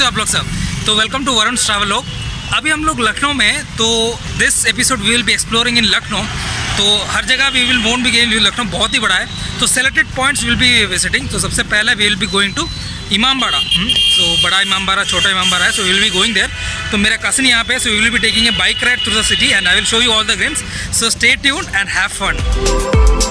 आप लोग सब। तो वेलकम टू वरुण ट्रैवलॉग। अभी हम लोग लखनऊ में, तो this episode we will be exploring in Lucknow. तो हर जगह we will won't be going, Lucknow बहुत ही बड़ा है, तो selected points will be visiting. तो सबसे पहले we will be going to Imambara. So Bara Imambara, छोटा इमामबाड़ा है, so we will be going there. तो मेरा कज़न यहाँ पे, so we will be taking a bike ride through the city and I will show you all the glimpse. So stay tuned and have fun.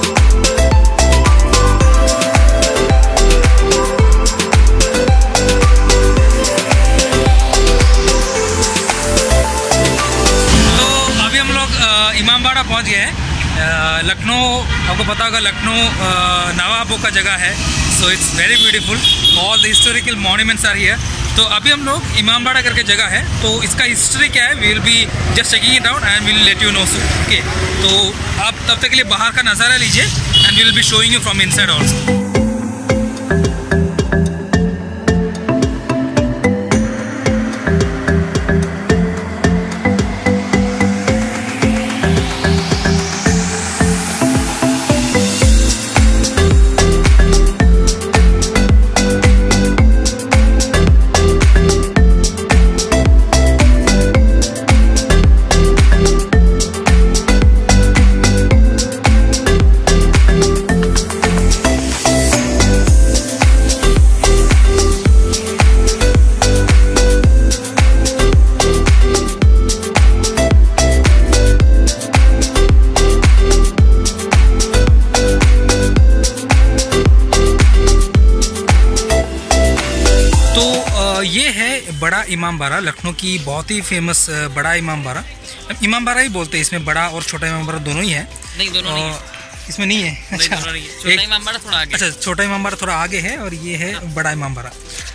Imambara पहुंच गए हैं। लखनऊ, आपको पता होगा लखनऊ नवाबों का जगह है, so it's very beautiful, all the historical monuments are here. तो अभी हम लोग इमामबाड़ा करके जगह है, तो इसका हिस्ट्री क्या है we will be just checking it out and will let you know so. Okay, तो आप तब तक के लिए बाहर का नज़ारा लीजिए and we will be showing you from inside also. ये है बड़ा इमामबाड़ा, लखनऊ की बहुत ही फेमस बड़ा इमामबाड़ा। इमामबाड़ा ही बोलते हैं, इसमें बड़ा और छोटा इमामबाड़ा दोनों ही है। नहीं, दोनों नहीं है। इसमें नहीं है। अच्छा, छोटा इमामबाड़ा थोड़ा आगे। अच्छा, छोटा इमामबाड़ा थोड़ा आगे है और ये है बड़ा इमामबाड़ा।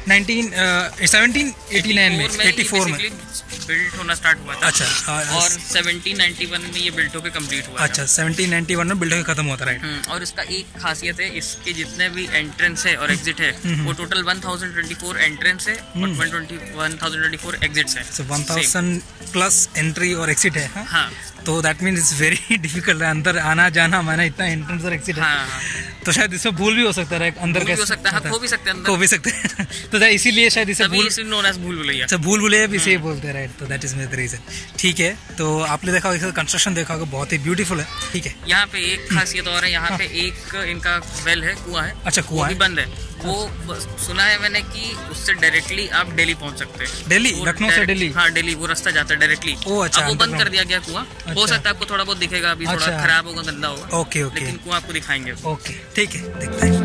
1789 में, 84 में बिल्ट होना स्टार्ट हुआ था। अच्छा, और 1791 में ये बिल्ट होकर कंप्लीट हुआ। अच्छा, 1791 में बिल्ट होकर खत्म हुआ था, राइट। और इसका एक खासियत है, इसके जितने भी एंट्रेंस है और एग्जिट है वो टोटल 1024 एंट्रेंस है और 1024 एग्जिट्स है। सो 1000 प्लस एंट्री और एग्जिट है। हाँ, तो that means it's very difficult है अंदर आना जाना, माना इतना एंट्रेंस और एग्जिट है। तो शायद इसमें भूल भी हो सकता है, अंदर कैसे हो सकता है, हो भी सकते हैं, हो भी सकते हैं। तो इसीलिए शायद इसे भूल-भुलैया। अच्छा, भूल-भुलैया भी इसे बोलते हैं, राइट। तो दैट इज द रीजन। ठीक है, तो आपने देखा होगा कंस्ट्रक्शन देखा होगा, बहुत ही ब्यूटीफुल है। ठीक है, यहाँ पे एक खासियत और है, यहाँ पे एक इनका वेल है, कुआं है। अच्छा, कुआं है, बंद है। वो सुना है मैंने कि उससे डायरेक्टली आप दिल्ली पहुंच सकते हैं। दिल्ली, लखनऊ से दिल्ली? हाँ, दिल्ली वो रास्ता जाता है डायरेक्टली। अच्छा, वो बंद कर दिया गया कुआं। हो सकता है आपको थोड़ा बहुत दिखेगा, अभी थोड़ा खराब होगा, गंदा होगा। ओके, लेकिन कुआं आपको दिखाएंगे। ओके, ठीक है, देखते हैं।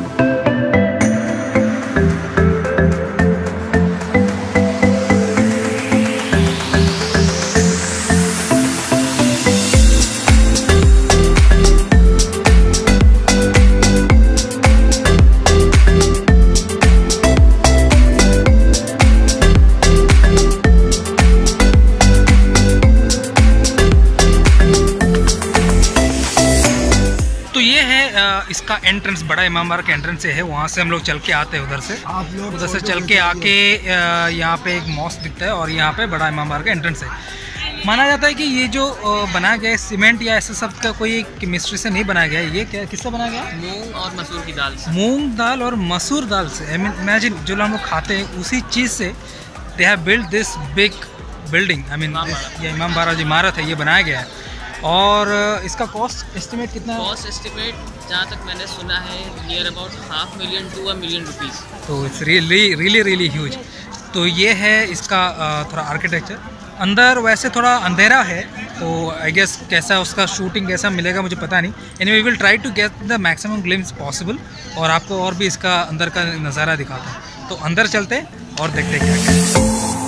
इसका एंट्रेंस बड़ा इमामबाड़ा का एंट्रेंस से है, वहाँ से हम लोग चल के आते हैं, उधर से चल के आके यहाँ पे एक मॉस्क दिखता है और यहाँ पे बड़ा इमामबाड़ा का एंट्रेंस है। माना जाता है कि ये जो बनाया गया है सीमेंट या ऐसे सब का कोई केमिस्ट्री से नहीं बनाया गया है। ये क्या, किससे बनाया गया? मूंग और मसूर की दाल से। मूंग दाल और मसूर दाल से। आई मीन इमेजिन, जो हम लोग खाते हैं उसी चीज़ से they have build this big building. I mean ये इमामबाड़ा जो इमारत है ये बनाया गया है। और इसका कॉस्ट एस्टिमेट कितना है? कॉस्ट एस्टिमेट जहाँ तक मैंने सुना है नियर अबाउट $500,000 to $1 million। तो इट्स रियली ह्यूज। तो ये है इसका थोड़ा आर्किटेक्चर। अंदर वैसे थोड़ा अंधेरा है, तो आई गेस कैसा उसका शूटिंग कैसा मिलेगा मुझे पता नहीं। Anyway we will try to get the maximum glimpse possible और आपको और भी इसका अंदर का नज़ारा दिखाता है। तो अंदर चलते और देखते क्या क्या।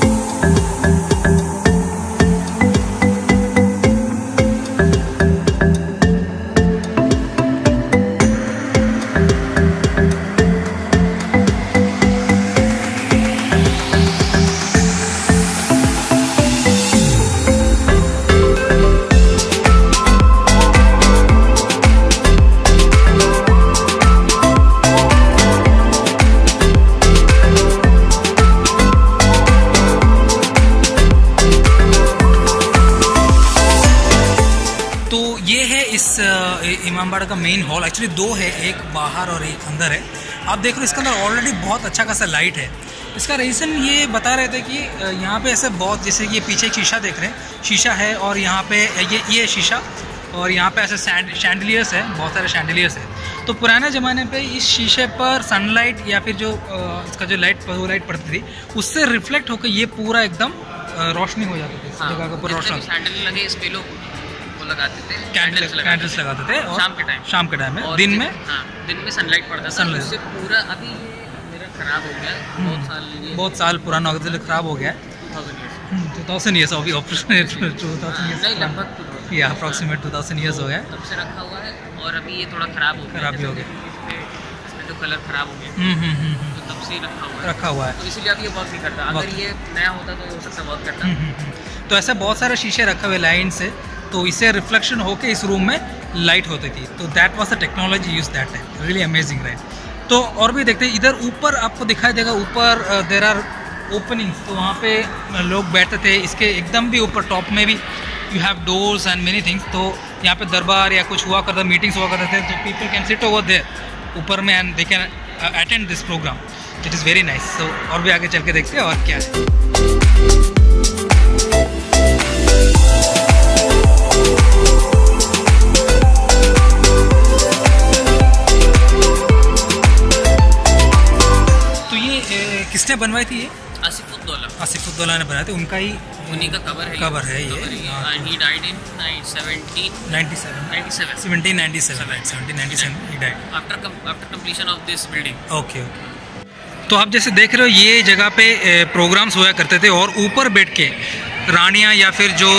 इमामबाड़ा का मेन हॉल। एक्चुअली दो है, एक बाहर और एक अंदर है। आप देख रहे हो इसके अंदर ऑलरेडी बहुत अच्छा खासा लाइट है। इसका रीज़न ये बता रहे थे कि यहाँ पे ऐसे बहुत, जैसे ये पीछे एक शीशा देख रहे हैं, शीशा है और यहाँ पे ये शीशा और यहाँ पे ऐसे शैंडलियर्स है, बहुत सारे शैंडलियर्स है। तो पुराने ज़माने पे इस शीशे पर सनलाइट या फिर जो इसका जो वो लाइट पड़ती थी उससे रिफ्लेक्ट होकर ये पूरा एकदम रोशनी हो जाती थी, इस जगह के ऊपर रोशनी। सैंडल लगे इस पे लोग वो लगाते थे, कैंडल्स लगाते थे और शाम के टाइम में, दिन में दिन में सनलाइट पड़ता था, उससे पूरा। अभी मेरा खराब हो गया, बहुत साल पुराना हो गया, खराब हो गया 2000 ईयर्स अभी अप्रॉक्सीमेट 2000 ईयर्स हो गया, तब से रखा हुआ है। और अभी ये थोड़ा खराब हो गया, इसमें जो कलर खराब हो गया तो तब से ही रखा हुआ है, तो इसीलिए अब ये वर्क नहीं करता। अगर ये नया होता तो हो सकता वर्क करता। तो ऐसे बहुत सारे शीशे रखे हुए लाइन से, तो इससे रिफ्लेक्शन होके इस रूम में लाइट होती थी। तो that was the technology use that time, really amazing right. तो और भी देखते हैं, इधर ऊपर आपको दिखाई देगा, ऊपर देयर आर ओपनिंग्स, तो वहाँ पे लोग बैठते थे। इसके एकदम भी ऊपर टॉप में भी you have doors and many things. तो यहाँ पे दरबार या कुछ हुआ करता, मीटिंग्स हुआ करते थे, तो people can sit over there ऊपर में and they can attend this programme. It is very nice. तो और भी आगे चल के देखते हैं और क्या है। तो ये किसने बनवाई थी? ये आसिफ-उद-दौला ने बनाए थे, उनका ही, उन्हीं का कवर है ये। He died in 1797 he died after completion of this building. Okay. तो आप जैसे देख रहे हो ये जगह पे प्रोग्राम्स हुआ करते थे और ऊपर बैठ के रानियाँ या फिर जो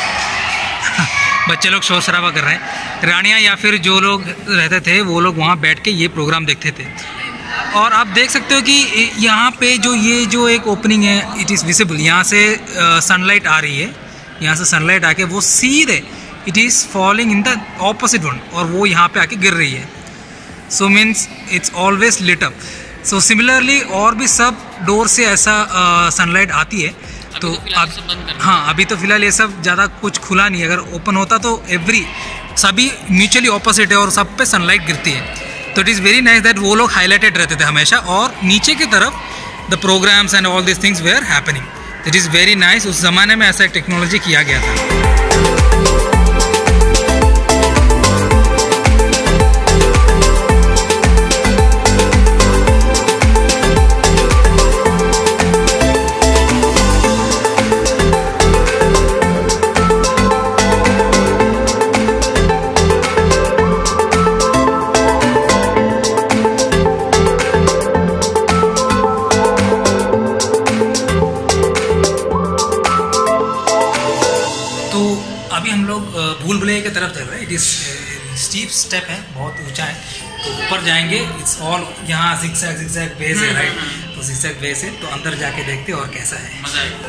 बच्चे लोग शोर शराबा कर रहे हैं, रानियाँ या फिर जो लोग रहते थे वो लोग वहाँ बैठ के ये प्रोग्राम देखते थे। और आप देख सकते हो कि यहाँ पे ये जो एक ओपनिंग है, इट इज़ विजिबल, यहाँ से सनलाइट आ रही है, यहाँ से सनलाइट आके वो सीधे it is falling in the opposite one और वो यहाँ पे आके गिर रही है। So means it's always lit up. So similarly और भी सब डोर से ऐसा सनलाइट आती है। तो अब हाँ, अभी तो फिलहाल ये सब ज़्यादा कुछ खुला नहीं है। अगर ओपन होता तो सभी म्यूचुअली ऑपोजिट है और सब पे सनलाइट गिरती है। तो it is very nice that वो लोग हाईलाइटेड रहते थे हमेशा, और नीचे की तरफ the programmes and all this things were happening. It is very nice. उस ज़माने में ऐसा एक टेक्नोलॉजी किया गया था। भूल-भुलैया की तरफ चल रहे हैं। इट इज़ स्टीप स्टेप है, बहुत ऊंचा है, तो ऊपर जाएंगे। इट्स ऑल यहाँ zigzag बेस है राइट, तो zigzag बेस है। तो अंदर जाके देखते हैं और कैसा है, मजा आएगा।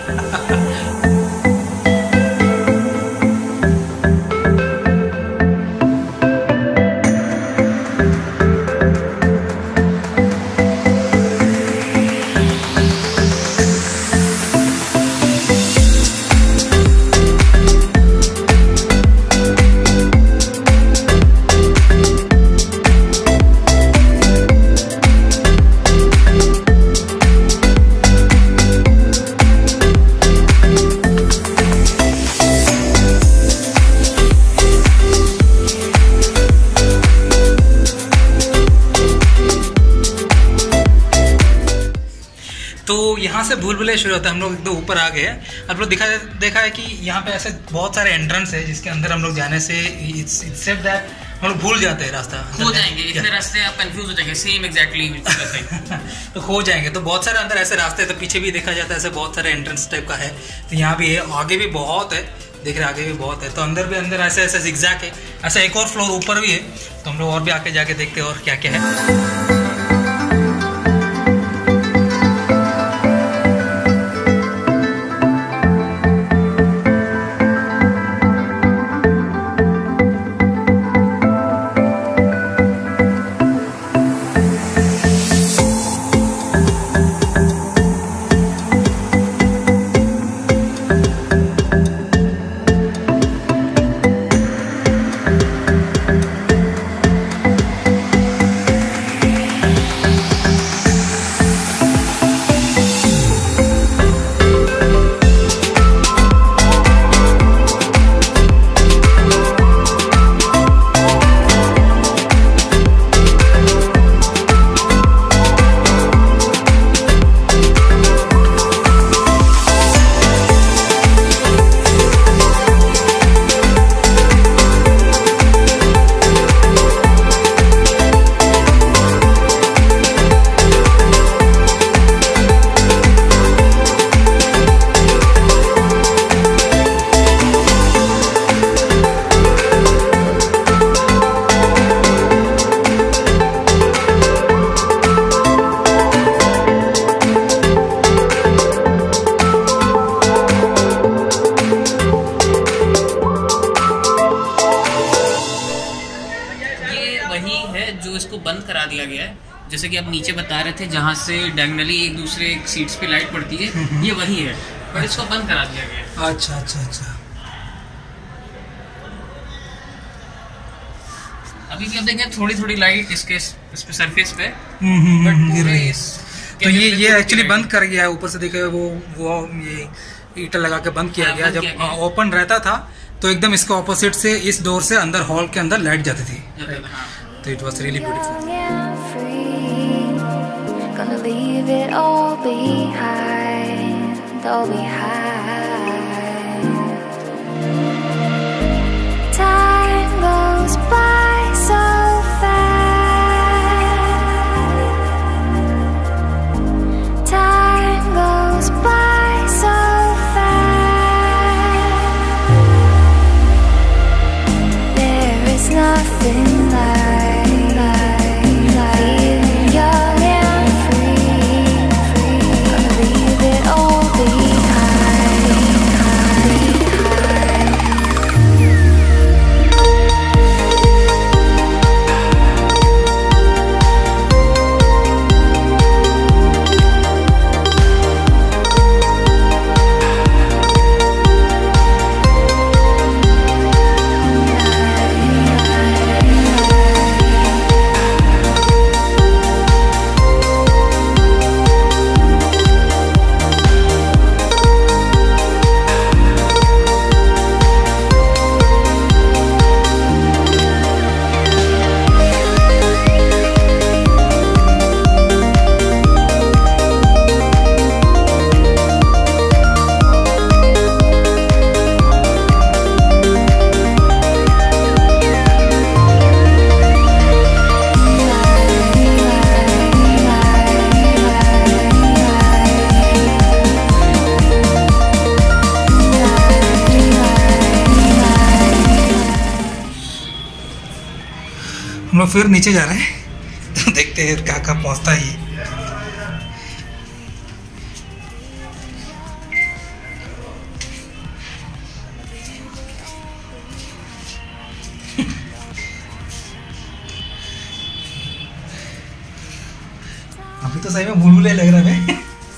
तो यहाँ से भूल-भुलैया शुरू होता है। हम लोग एकदम ऊपर आ गए हैं। आप लोग देखा है कि यहाँ पे ऐसे बहुत सारे एंट्रेंस है जिसके अंदर हम लोग जाने से सेफ दैट हम लोग भूल जाते हैं रास्ता, खो जाएंगे। इतने रास्ते आप कंफ्यूज हो जाएंगे, सेम एग्जैक्टली तो खो जाएंगे। तो बहुत सारे अंदर ऐसे रास्ते हैं, तो पीछे भी देखा जाता है ऐसे बहुत सारे एंट्रेंस टाइप का है। तो यहाँ भी है, आगे भी बहुत है, देख रहे आगे भी बहुत है। तो अंदर ऐसे ऐसे zigzag है। ऐसा एक और फ्लोर ऊपर भी है, तो हम लोग और भी आके जाके देखते हैं और क्या क्या है। जैसे कि आप नीचे बता रहे थे जहाँ से डायगोनली एक दूसरे सीट्स पे लाइट पड़ती है, ये वही है, पर इसको बंद करा दिया गया है। अच्छा अच्छा अच्छा। अभी भी आप देखें थोड़ी थोड़ी लाइट इसके इस पे सरफेस पे गिर रही है। तो ये एक्चुअली बंद कर गया है ऊपर से, देखे वो ये ईटा लगा के बंद किया गया। जब ओपन रहता था तो एकदम इसके ऑपोजिट से इस डोर से अंदर हॉल के अंदर लाइट जाती थी। तो it was really beautiful. Gonna leave it all behind, all behind. Time goes by so fast. Time goes by so fast. There is nothing like हम लोग फिर नीचे जा रहे हैं, तो देखते हैं क्या क्या पहुंचता है ये। अभी तो सही में भूल-भुलैया लग रहा है।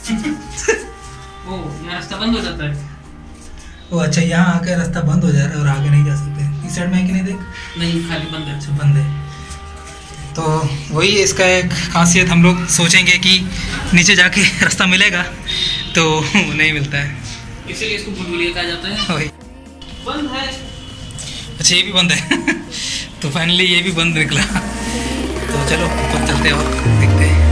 ओ यहाँ रास्ता बंद हो जाता है। ओ अच्छा, यहाँ आके रास्ता बंद हो जा रहा है और आगे नहीं जा सकते। इस साइड में है कि नहीं? देख, नहीं, खाली बंद है। अच्छा, बंद है। तो वही इसका एक खासियत, हम लोग सोचेंगे कि नीचे जाके रास्ता मिलेगा तो नहीं मिलता है, इसीलिए इसको भूल-भुलैया कहा जाता है। वही बंद है। अच्छा, ये भी बंद है। तो फाइनली ये भी बंद निकला। तो चलो ऊपर चलते हैं और देखते हैं।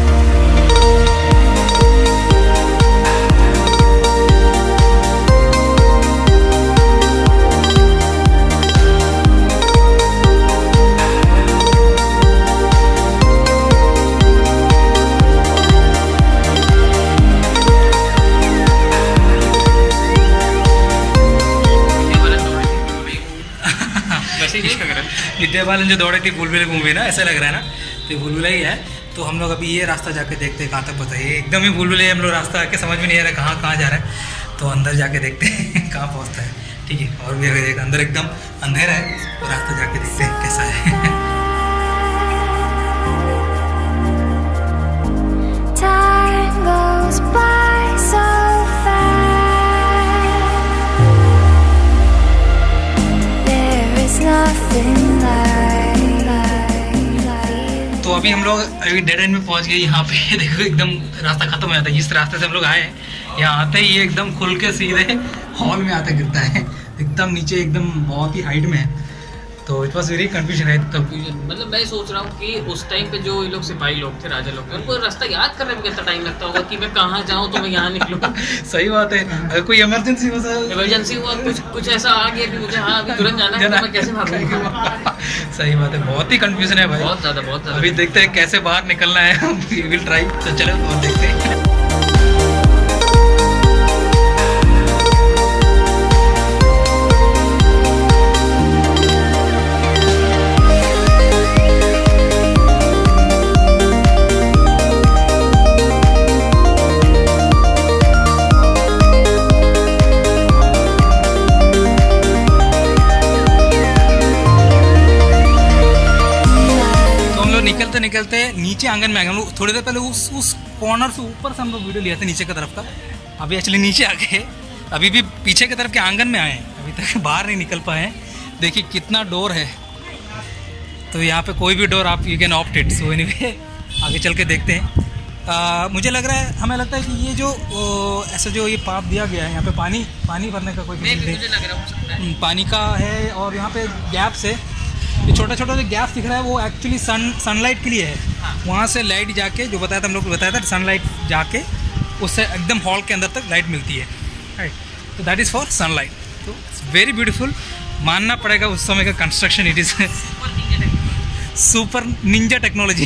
विद्याबालन जो दौड़े थी भूल-भुलैया मूवी ना, ऐसा लग रहा है ना, तो भूल-भुलैया ही है। तो हम लोग अभी ये रास्ता जाके देखते हैं कहाँ तक पता है। एकदम ही भूल-भुलैया, हम लोग रास्ता आके समझ में नहीं आ रहा कहाँ कहाँ जा रहा है। तो अंदर जाके देखते हैं कहाँ पहुँचता है। ठीक है, और भी अगर अंदर एकदम अंधेरा है तो रास्ता जाके देखते हैं कैसा है। तो अभी हम लोग अभी डेड एंड में पहुंच गए। यहाँ पे देखो एकदम रास्ता खत्म हो जाता है। जिस रास्ते से हम लोग आए हैं, यहाँ आते ही ये एकदम खुल के सीधे हॉल में आते गिरता है, एकदम नीचे, एकदम बहुत ही हाइट में है। तो इट वॉज वेरी कन्फ्यूजन है। मतलब मैं सोच रहा हूँ कि उस टाइम पे जो ये लोग सिपाही लोग थे, राजा लोग थे, उनको रास्ता याद करने में कितना टाइम लगता होगा कि मैं कहाँ जाऊँ तो मैं यहाँ निकलूँ। सही बात है। अगर कोई इमरजेंसी हुआ, कुछ ऐसा आ गया कि मुझे हाँ अभी तुरंत जाना है, तो मैं कैसे भागूंगा। सही बात है, बहुत ही कंफ्यूजन है भाई, बहुत ज़्यादा। अभी देखते हैं कैसे बाहर निकलना है। We will try. तो चलो और देखते हैं। निकलते नीचे आंगन में आ गए हम लोग। थोड़ी देर पहले उस कॉर्नर से ऊपर से हम लोग वीडियो लिए थे नीचे की तरफ का, अभी एक्चुअली नीचे आ गए, अभी भी पीछे की तरफ के आंगन में आए हैं, अभी तक बाहर नहीं निकल पाए हैं। देखिए कितना डोर है, तो यहाँ पे कोई भी डोर आप you can opt it. So anyway आगे चल के देखते हैं। मुझे लग रहा है, हमें लगता है कि ये जो ऐसा जो ये पाप दिया गया है यहाँ पे पानी भरने का कोई मुझे लग रहा हो सकता है पानी का है, और यहाँ पे गैप्स है, ये छोटा छोटा जो गैप दिख रहा है वो एक्चुअली सनलाइट के लिए है। हाँ। वहाँ से लाइट जाके, जो बताया था हम लोग को बताया था, सनलाइट जाके उससे एकदम हॉल के अंदर तक लाइट मिलती है, राइट। तो दैट इज़ फॉर सनलाइट। तो वेरी ब्यूटीफुल, मानना पड़ेगा उस समय का construction, it is super ninja technology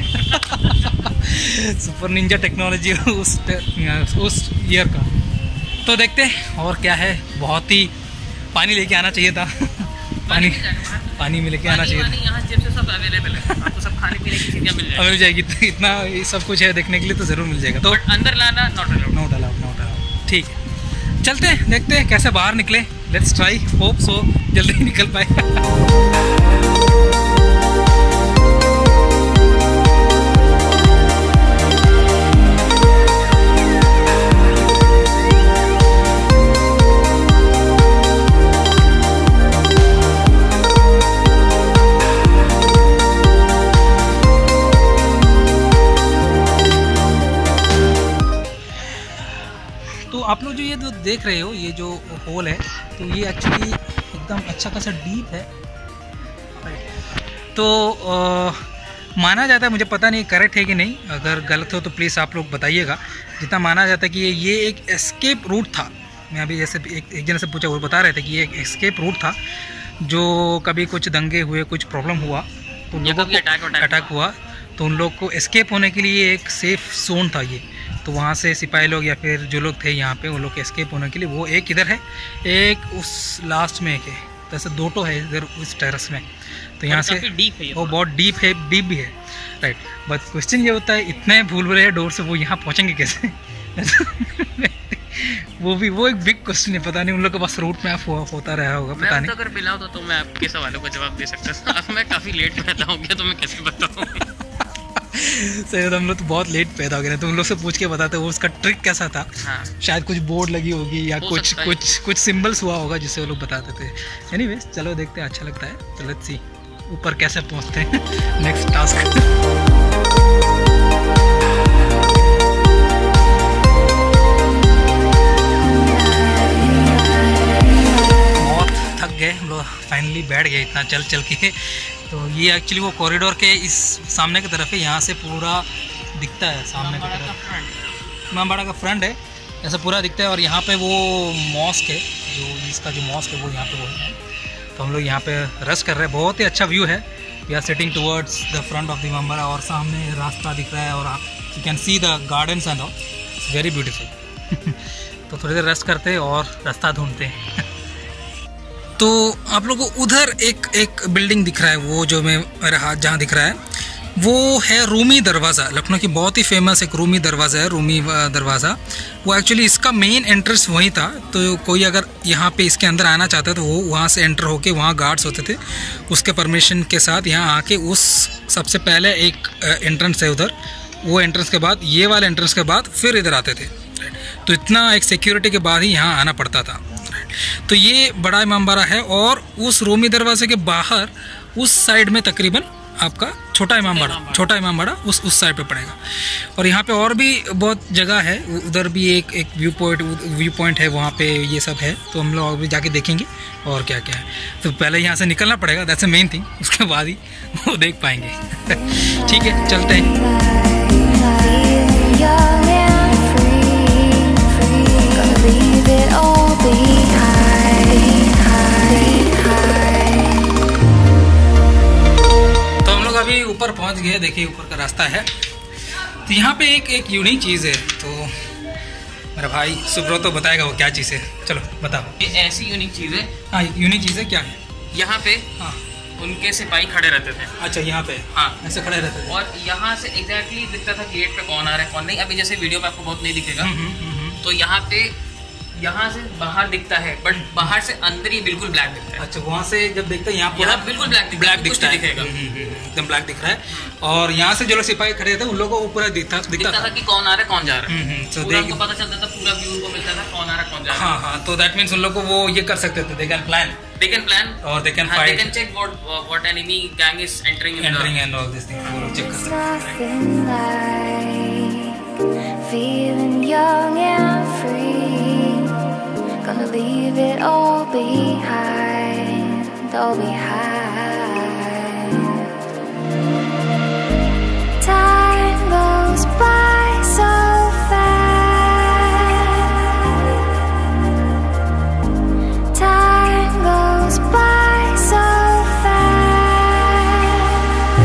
super ninja technology उस ईयर का। तो देखते हैं और क्या है। बहुत ही पानी लेके आना चाहिए था पानी में लेके आना चाहिए था। यहाँ से सब अवेलेबल है, आपको सब खाने पीने की चीज़ें मिल जाएगी। इतना सब कुछ है देखने के लिए, तो ज़रूर मिल जाएगा। तो अंदर लाना नॉट अलाउड। ठीक है, चलते हैं, देखते हैं कैसे बाहर निकले। लेट्स ट्राई, होप सो जल्दी ही निकल पाए। आप लोग जो ये जो देख रहे हो, ये जो होल है, तो ये एक्चुअली एकदम अच्छा खासा डीप है। तो माना जाता है, मुझे पता नहीं करेक्ट है कि नहीं, अगर गलत हो तो प्लीज़ आप लोग बताइएगा। जितना माना जाता है कि ये एक एस्केप रूट था। मैं अभी जैसे एक जन से पूछा, वो बता रहे थे कि ये एक एस्केप रूट था, जो कभी कुछ दंगे हुए, कुछ प्रॉब्लम हुआ तो लोगों को अटैक हुआ, तो उन लोग को एस्केप होने के लिए एक सेफ जोन था ये। तो वहाँ से सिपाही लोग या फिर जो लोग थे यहाँ पे, उन लोग के एस्केप होने के लिए, वो एक इधर है, एक उस लास्ट में एक है, तो ऐसे दो है इधर उस टेरेस में। तो यहाँ से डीप है, वो बहुत डीप भी है, राइट। बट क्वेश्चन ये होता है, इतने भूल-भुलैया डोर से वो यहाँ पहुँचेंगे कैसे? वो एक बिग क्वेश्चन है। पता नहीं उन लोग के पास रूट मैप होता रहा होगा, पता नहीं। अगर मिला होता तो मैं आपके सवालों का जवाब दे सकता था। अब मैं काफ़ी लेट पैदा हो गया, तो मैं कैसे बताऊँ? सही, तो हम लोग तो बहुत लेट पैदा हो गए, तो उन लोग से पूछ के बताते वो उसका ट्रिक कैसा था। हाँ। शायद कुछ बोर्ड लगी होगी या कुछ सिंबल्स हुआ होगा जिससे वो लोग बताते थे। एनीवेज चलो देखते हैं, अच्छा लगता है। तो लेट्स सी ऊपर कैसे पहुंचते हैं। Next task. बहुत थक गए हम लोग, फाइनली बैठ गए इतना चल के। तो ये एक्चुअली वो कॉरिडोर के इस सामने की तरफ है, यहाँ से पूरा दिखता है सामने की तरफ। इमामबाड़ा का फ्रंट है, ऐसा पूरा दिखता है। और यहाँ पे वो मॉस्क है, जो इसका जो मॉस्क है वो यहाँ पे वो है। तो हम लोग यहाँ पे रेस्ट कर रहे हैं, बहुत ही अच्छा व्यू है। We are sitting towards the front of the Imambara, और सामने रास्ता दिख रहा है, और आप you can see the gardens and all, it's very beautiful. तो थोड़ी देर रेस्ट करते हैं और रास्ता ढूंढते हैं। तो आप लोगों को उधर एक बिल्डिंग दिख रहा है, वो जो मेरा हाथ जहाँ दिख रहा है, वो है रूमी दरवाज़ा। लखनऊ की बहुत ही फेमस एक रूमी दरवाज़ा है, रूमी दरवाज़ा। वो एक्चुअली इसका मेन एंट्रेंस वहीं था। तो कोई अगर यहाँ पे इसके अंदर आना चाहता है तो वो वहाँ से एंटर होके, वहाँ गार्ड्स होते थे, उसके परमिशन के साथ यहाँ आके उस सबसे पहले एक एंट्रेंस है उधर, वो एंट्रेंस के बाद, ये वाले एंट्रेंस के बाद फिर इधर आते थे। तो इतना एक सिक्योरिटी के बाद ही यहाँ आना पड़ता था। तो ये बड़ा इमामबाड़ा है, और उस रूमी दरवाजे के बाहर उस साइड में तकरीबन आपका छोटा इमामबाड़ा उस साइड पे पड़ेगा। और यहाँ पे और भी बहुत जगह है, उधर भी एक व्यू पॉइंट है, वहाँ पे ये सब है। तो हम लोग अभी जाके देखेंगे और क्या क्या है। तो पहले यहाँ से निकलना पड़ेगा, दैट्स द मेन थिंग, उसके बाद ही वो देख पाएंगे। ठीक है, चलते हैं। तो हम लोग अभी ऊपर पहुंच गए, देखिए ऊपर का रास्ता है। तो यहाँ पे एक यूनिक चीज़ है, तो मेरा भाई सुब्रतो बताएगा वो क्या चीज़ है। चलो बताओ। ये ऐसी यूनिक चीज़ है। हाँ, यूनिक चीज़ है, क्या है? यहाँ पे हाँ, उनके सिपाही खड़े रहते थे। अच्छा, यहाँ पे हाँ ऐसे खड़े रहते थे, और यहाँ से एग्जैक्टली दिखता था गेट पे कौन आ रहा है कौन नहीं। अभी जैसे वीडियो में आपको बहुत नहीं दिखेगा। तो यहाँ पे यहाँ से बाहर दिखता है, बट बाहर से अंदर ही बिल्कुल ब्लैक दिखता है। अच्छा, वहाँ से जब देखते हैं यहाँ पूरा बिल्कुल ब्लैक दिखता है, एकदम ब्लैक दिख रहा है। और यहाँ से जो लोग सिपाही खड़े थे उन लोगों को पूरा दिखता था कि कौन आ रहा है कौन जा रहा है। तो उनको पता चलता था, पूरा व्यू उनको मिलता था कौन आ रहा है कौन जा रहा है। हाँ, तो दैट मीन्स उन लोग को वो ये कर सकते थे, दे कैन प्लान और they can fight, they can check what enemy gang is entering and all these things, वो चेक कर सकते हैं। Feeling young and free, gonna leave it all behind, all behind. Time goes by so fast, time goes by so fast.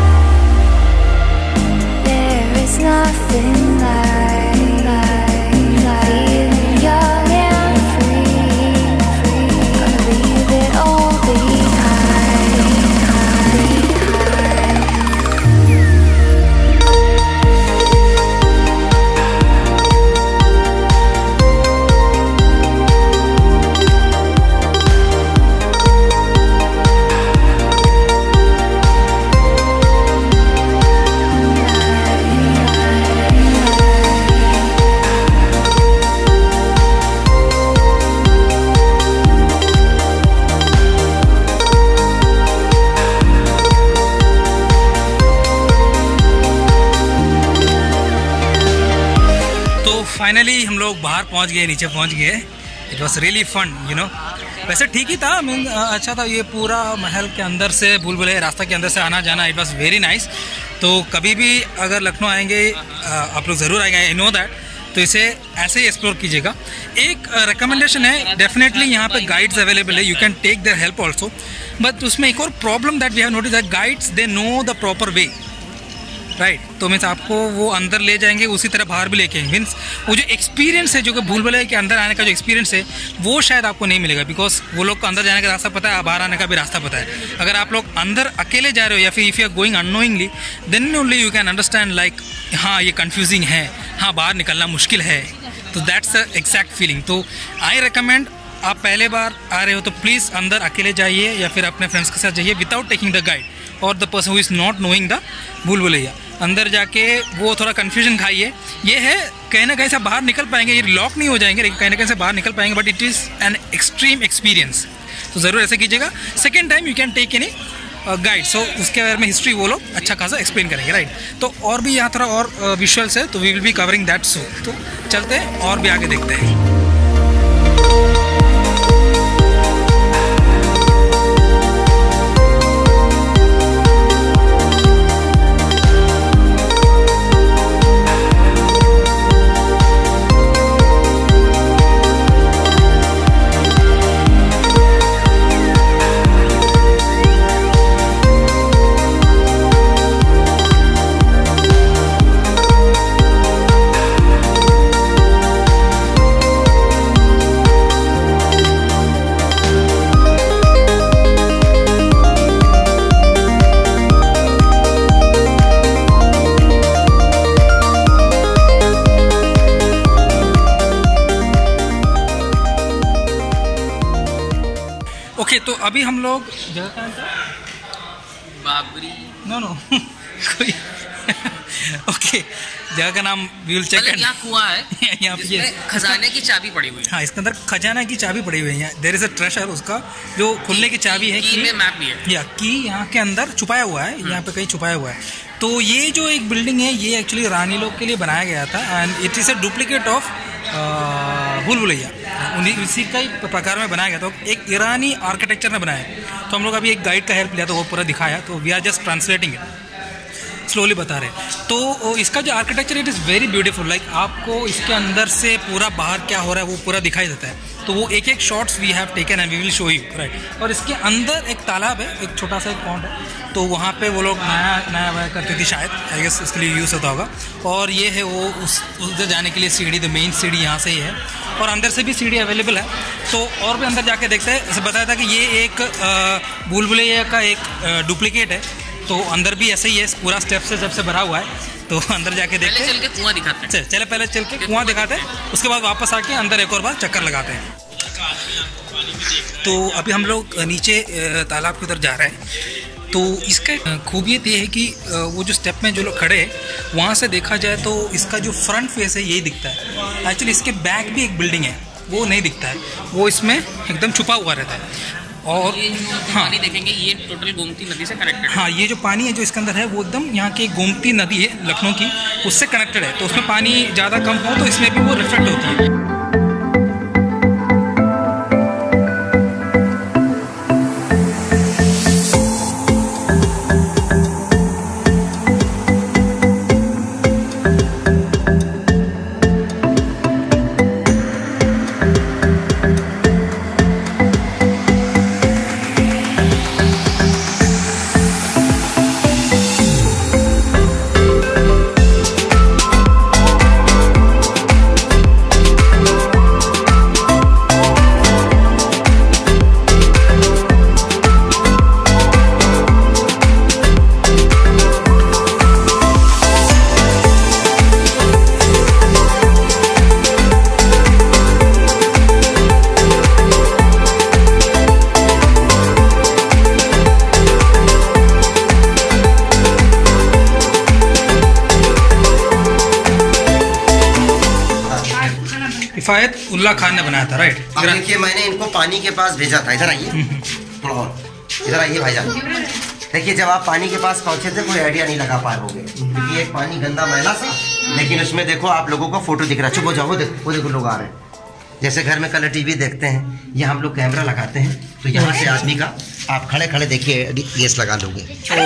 There is nothing finally हम लोग बाहर पहुंच गए, नीचे पहुंच गए। It was really fun, you know. वैसे ठीक ही था, अच्छा था। ये पूरा महल के अंदर से भूल-भुलैया रास्ता के अंदर से आना जाना, इट वॉज वेरी नाइस। तो कभी भी अगर लखनऊ आएंगे, आप लोग ज़रूर आएंगे, आई नो दैट। तो इसे ऐसे ही एक्सप्लोर कीजिएगा। एक रिकमेंडेशन है, डेफिनेटली यहाँ पे गाइड्स अवेलेबल है, you can take their help also. But उसमें एक और problem that we have notice that guides they know the proper way, right. तो मीन्स आपको वो अंदर ले जाएंगे, उसी तरह बाहर भी लेके मीन्स वो जो एक्सपीरियंस है, जो कि भूल-भुलैया के अंदर आने का जो एक्सपीरियंस है, वो शायद आपको नहीं मिलेगा। बिकॉज वो लोग को अंदर जाने का रास्ता पता है, बाहर आने का भी रास्ता पता है। अगर आप लोग अंदर अकेले जा रहे हो या फिर if you are going unknowingly, then only you can understand like हाँ ये कन्फ्यूजिंग है, हाँ बाहर निकलना मुश्किल है। तो दैट्स द एग्जैक्ट फीलिंग। तो आई रिकमेंड, आप पहले बार आ रहे हो तो प्लीज़ अंदर अकेले जाइए या फिर अपने फ्रेंड्स के साथ जाइए विदाउट टेकिंग द गाइड और the person who is not knowing the Bhulbhulaiya. अंदर जाके वो थोड़ा कन्फ्यूजन खाइए। ये है कहीं ना कहीं से बाहर निकल पाएंगे, ये लॉक नहीं हो जाएंगे, लेकिन कहीं ना कहीं से बाहर निकल पाएंगे, but it is an extreme experience. तो ज़रूर ऐसे कीजिएगा। Second time you can take any guide, so उसके बारे में हिस्ट्री वो लोग अच्छा खासा एक्सप्लेन करेंगे, राइट। तो और भी यहाँ थोड़ा और विजुअल्स है, तो we will be covering that so. तो चलते हैं और भी आगे देखते हैं। तो अभी हम लोग जगह का बाबरी नो कोई ओके, जगह का नाम वी विल चेक। यहाँ कुआं है, यहाँ पे खजाने की चाबी पड़ी हुई है। हाँ, इसके अंदर खजाना की चाबी पड़ी हुई है। देयर इज अ ट्रेजर, उसका जो खुलने की चाबी है, की में मैप भी है, या की यहाँ के अंदर छुपाया हुआ है, यहाँ पे कहीं छुपाया हुआ है। तो ये जो एक बिल्डिंग है, ये एक्चुअली रानी लोग के लिए बनाया गया था and it is a duplicate of Bhool Bhulaiya. इसी का ही प्रकार में बनाया गया था, एक ईरानी आर्किटेक्चर ने बनाया। तो हम लोग अभी एक गाइड का हेल्प लिया, तो वो पूरा दिखाया। तो we are just translating it, slowly बता रहे। तो इसका जो architecture it is very beautiful, like आपको इसके अंदर से पूरा बाहर क्या हो रहा है वो पूरा दिखाई देता है। तो वो एक एक shots we have taken and we will show you, right. और इसके अंदर एक तालाब है, एक छोटा सा एक पॉन्ड है, तो वहाँ पे वो लोग नया वाया करती थी शायद, आई गेस इसके लिए यूज़ होता होगा। और ये है वो उधर जाने के लिए सीढ़ी, द मेन सीढ़ी यहाँ से ही है, और अंदर से भी सीढ़ी अवेलेबल है। तो और भी अंदर जाके देखते हैं। जैसे बताया था कि ये एक भूल-भुलैया का एक डुप्लीकेट है, तो अंदर भी ऐसे ही है, पूरा स्टेप से जब से भरा हुआ है। तो तो अंदर जाके देखते हैं, चल के कुआं दिखाते हैं। चले पहले चल के कुआं दिखाते हैं, उसके बाद वापस आके अंदर एक और बार चक्कर लगाते हैं। तो अभी हम लोग नीचे तालाब की उधर जा रहे हैं। तो इसका खूबियत ये है कि वो जो स्टेप में जो लोग खड़े हैं वहाँ से देखा जाए तो इसका जो फ्रंट फेस है यही दिखता है। एक्चुअली इसके बैक भी एक बिल्डिंग है, वो नहीं दिखता है, वो इसमें एकदम छुपा हुआ रहता है। और ये जो पानी देखेंगे ये टोटल गोमती नदी से कनेक्टेड है। हाँ, ये जो पानी है जो इसके अंदर है वो एकदम यहाँ की गोमती नदी है लखनऊ की, उससे कनेक्टेड है। तो उसमें पानी ज़्यादा कम हो तो इसमें भी वो रिफ्लेक्ट होती है। किफायत उल्लाह खान ने बनाया था, राइट? अब देखिए मैंने इनको पानी के पास भेजा था। इधर आइए थोड़ा और, इधर आइए भाईजान। देखिए जब आप पानी के पास पहुंचे थे कोई आइडिया नहीं लगा पाए होंगे, क्योंकि एक पानी गंदा मैला सा, लेकिन उसमें देखो आप लोगों को फोटो दिख रहा है। चुप हो जाओ, वो देखो लोग आ रहे हैं। जैसे घर में कलर टीवी देखते हैं, ये हम लोग कैमरा लगाते हैं, तो यहाँ से आदमी का आप खड़े खड़े देखिए गेस लगा लोगे।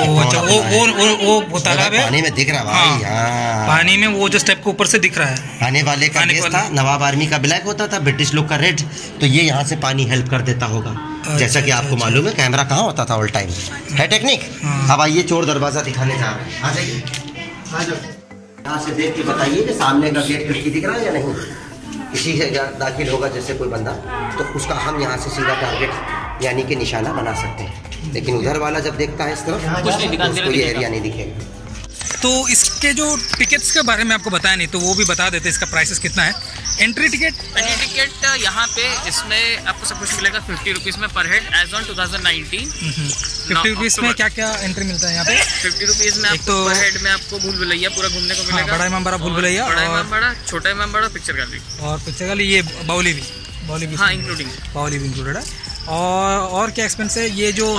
वो तालाब है, पानी में दिख रहा भाई। हाँ, पानी में वो जो स्टेप के ऊपर से दिख रहा है, आने वाले का गेस था। नवाब आर्मी का ब्लैक होता था, ब्रिटिश लोग का रेड, तो ये यहाँ से पानी हेल्प कर देता होगा। जैसा कि आपको मालूम है कैमरा कहाँ होता था ऑल टाइम, है टेक्निक। अब आइए चोर दरवाजा दिखाने जा रहे हैं, आ जाइए। यहाँ से देख के बताइए कि सामने का गेट खिड़की दिख रहा है या नहीं। किसी से दाखिल होगा जैसे कोई बंदा, तो उसका हम यहाँ से सीधा टारगेट यानी कि निशाना बना सकते हैं। लेकिन उधर वाला जब देखता है इस तरफ तो उसको ये एरिया नहीं दिखेगा। तो इसके जो टिकट्स के बारे में आपको बताया नहीं, तो वो भी बता देते, इसका प्राइसेस कितना है। एंट्री टिकट यहाँ पे इसमें आपको सब कुछ मिलेगा 50 रुपीज़ में पर हेड एज ऑन 2019। 50 रुपीज़ में क्या क्या एंट्री मिलता है यहाँ पे? 50 रुपीज़ में आपको पर हेड में आपको भूल-भुलैया पूरा घूमने को मिलेगा। बड़ा इमामबाड़ा भूल-भुलैया, बड़ा इमामबाड़ा, छोटा इमामबाड़ा, पिक्चर गैलरी और पिक्चर गैलरी, ये बाउली भी हाँ इंक्लूडिंग बाउली भी इंक्लूडेड है। और क्या एक्सपेंस है? ये जो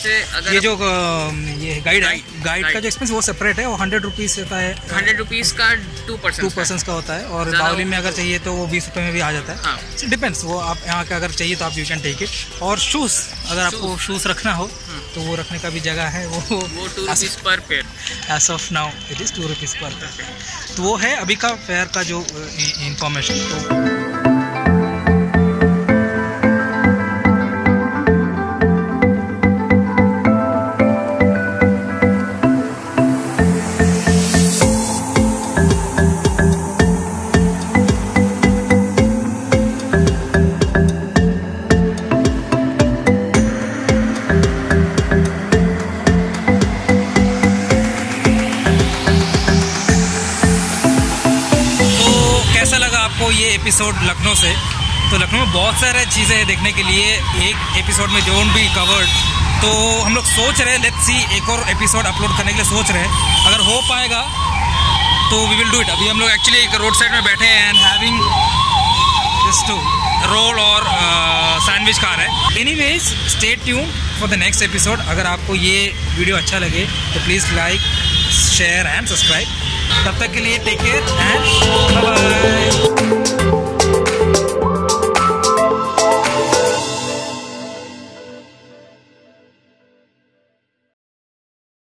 ये गाइड है, गाइड का जो एक्सपेंस वो सेपरेट है, वो 100 रुपीज़ रहता है। 100 रुपीज़ का 2% का होता है। और बाउली में अगर चाहिए तो वो 20 रुपये में भी आ जाता है। डिपेंड्स, वो आप यहाँ का अगर चाहिए तो आप यू कैन टेक इट। और शूज़, अगर आपको शूज़ रखना हो तो वो रखने का भी जगह है। वो 2 rupees per pair. As of now it is 2 rupees per pair. तो वो है अभी का फेयर का जो इंफॉर्मेशन। तो ये एपिसोड लखनऊ से, तो लखनऊ में बहुत सारे चीज़ें देखने के लिए एक एपिसोड में जोन भी कवर्ड। तो हम लोग सोच रहे हैं लेट्स सी एक और एपिसोड अपलोड करने के लिए सोच रहे हैं। अगर हो पाएगा तो वी विल डू इट। अभी हम लोग एक्चुअली एक रोड साइड में बैठे हैं एंड हैविंग जस्ट रोल और सैंडविच खा रहे हैं। Anyways stay tune for the next episode. अगर आपको ये वीडियो अच्छा लगे तो please like, share and subscribe. तब तक के लिए take care and bye bye.